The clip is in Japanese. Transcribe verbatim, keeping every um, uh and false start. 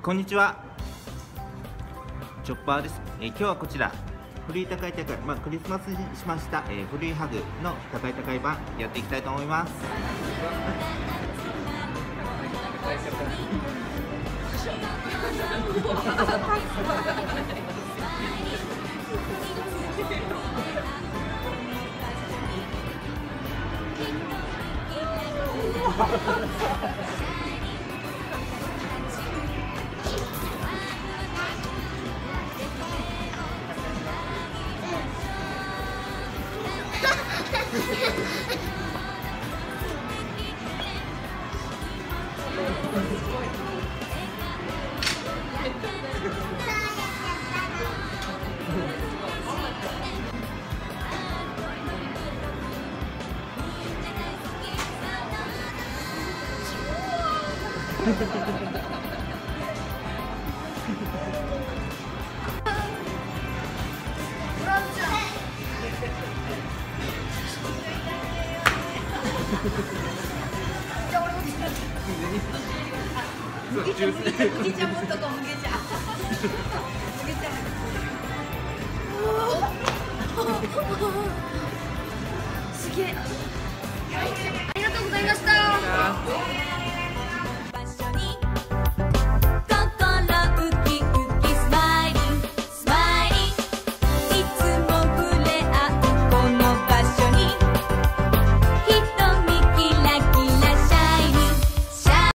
こんにちは、チョッパーです。えー、今日はこちら古い高い高い、まあ、クリスマスにしました、えー、古いハグの高い高い版やっていきたいと思います。 麦茶麦茶もんとこ麦茶麦茶すげえありがとうございました。